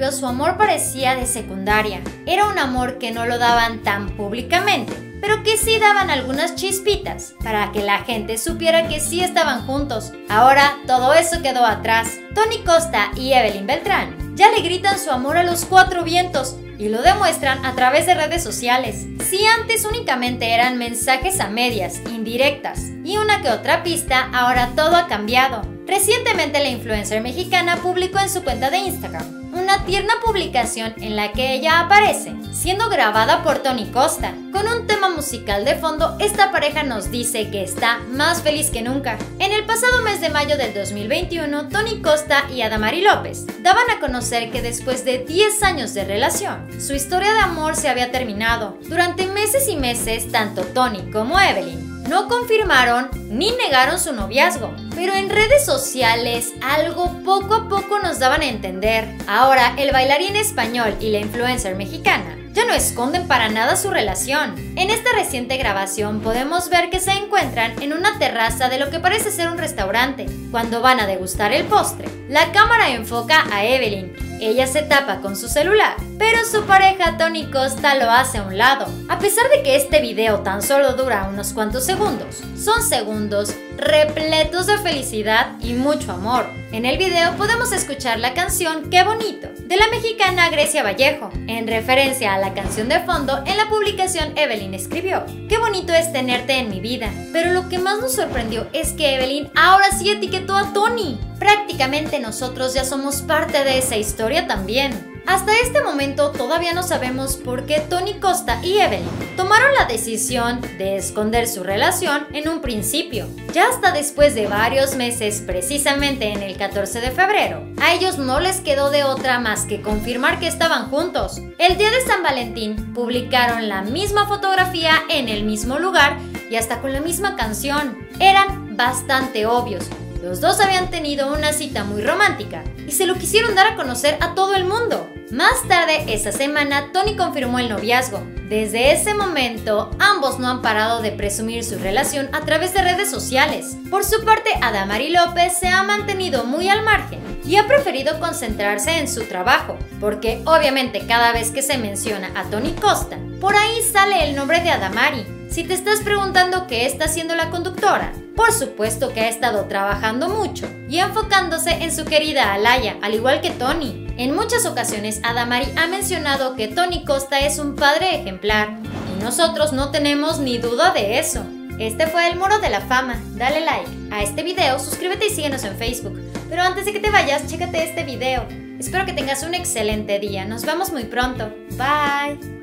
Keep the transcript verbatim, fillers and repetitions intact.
principio su amor parecía de secundaria. Era un amor que no lo daban tan públicamente, pero que sí daban algunas chispitas para que la gente supiera que sí estaban juntos. Ahora todo eso quedó atrás. Tony Costa y Evelyn Beltrán ya le gritan su amor a los cuatro vientos y lo demuestran a través de redes sociales. Si antes únicamente eran mensajes a medias, indirectas y una que otra pista, ahora todo ha cambiado. Recientemente la influencer mexicana publicó en su cuenta de Instagram una tierna publicación en la que ella aparece siendo grabada por Tony Costa. Con un tema musical de fondo, esta pareja nos dice que está más feliz que nunca. En el pasado mes de mayo del dos mil veintiuno, Tony Costa y Adamari López daban a conocer que después de diez años de relación, su historia de amor se había terminado. Durante meses y meses, tanto Tony como Evelyn no confirmaron ni negaron su noviazgo, pero en redes sociales algo poco a poco nos daban a entender. Ahora el bailarín español y la influencer mexicana ya no esconden para nada su relación. En esta reciente grabación podemos ver que se encuentran en una terraza de lo que parece ser un restaurante. Cuando van a degustar el postre, la cámara enfoca a Evelyn. Ella se tapa con su celular, pero su pareja Tony Costa lo hace a un lado. A pesar de que este video tan solo dura unos cuantos segundos, son segundos repletos de felicidad y mucho amor. En el video podemos escuchar la canción Qué bonito de la mexicana Grecia Vallejo. En referencia a la canción de fondo, en la publicación Evelyn escribió: "Qué bonito es tenerte en mi vida", pero lo que más nos sorprendió es que Evelyn ahora sí etiquetó a Tony. Prácticamente nosotros ya somos parte de esa historia también. Hasta este momento todavía no sabemos por qué Tony Costa y Evelyn tomaron la decisión de esconder su relación en un principio. Ya hasta después de varios meses, precisamente en el catorce de febrero, a ellos no les quedó de otra más que confirmar que estaban juntos. El día de San Valentín publicaron la misma fotografía en el mismo lugar y hasta con la misma canción. Eran bastante obvios. Los dos habían tenido una cita muy romántica y se lo quisieron dar a conocer a todo el mundo. Más tarde esa semana, Tony confirmó el noviazgo. Desde ese momento, ambos no han parado de presumir su relación a través de redes sociales. Por su parte, Adamari López se ha mantenido muy al margen y ha preferido concentrarse en su trabajo, porque obviamente cada vez que se menciona a Tony Costa, por ahí sale el nombre de Adamari. Si te estás preguntando qué está haciendo la conductora, por supuesto que ha estado trabajando mucho y enfocándose en su querida Alaya, al igual que Tony. En muchas ocasiones Adamari ha mencionado que Tony Costa es un padre ejemplar y nosotros no tenemos ni duda de eso. Este fue el Muro de la Fama. Dale like a este video, suscríbete y síguenos en Facebook. Pero antes de que te vayas, chécate este video. Espero que tengas un excelente día. Nos vemos muy pronto. Bye.